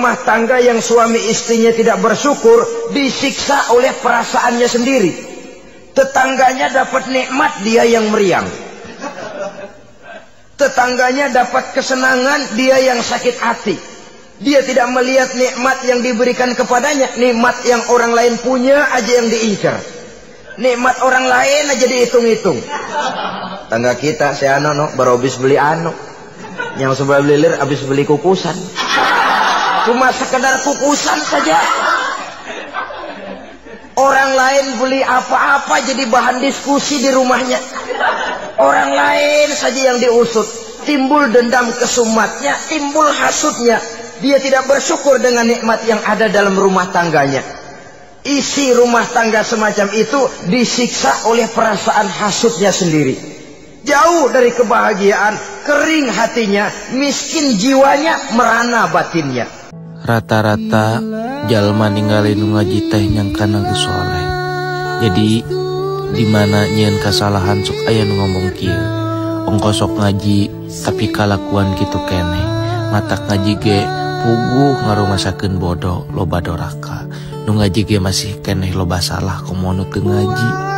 rumah tangga yang suami istrinya tidak bersyukur disiksa oleh perasaannya sendiri. Tetangganya dapat nikmat, dia yang meriang. Tetangganya dapat kesenangan, dia yang sakit hati. Dia tidak melihat nikmat yang diberikan kepadanya. Nikmat yang orang lain punya aja yang diincar. Nikmat orang lain aja dihitung-hitung. Tangga kita si Ano baru habis beli yang sebelah belilir habis beli kukusan. Cuma sekedar kukusan saja. Orang lain beli apa-apa jadi bahan diskusi di rumahnya. Orang lain saja yang diusut. Timbul dendam kesumatnya, timbul hasutnya. Dia tidak bersyukur dengan nikmat yang ada dalam rumah tangganya. Isi rumah tangga semacam itu disiksa oleh perasaan hasutnya sendiri. Jauh dari kebahagiaan, kering hatinya, miskin jiwanya, merana batinnya. Rata-rata jalma ninggalin ngaji teh nyangkana geus soleh. Jadi dimana nyeun kasalahan sok aya nu ngomong kieu. Ongko sok ngaji tapi kalakuan gitu keneh. Matak ngaji ge puguh ngarumasakeun bodoh loba doraka. Nu ngaji ge masih keneh loba salah komo nu teu ngaji.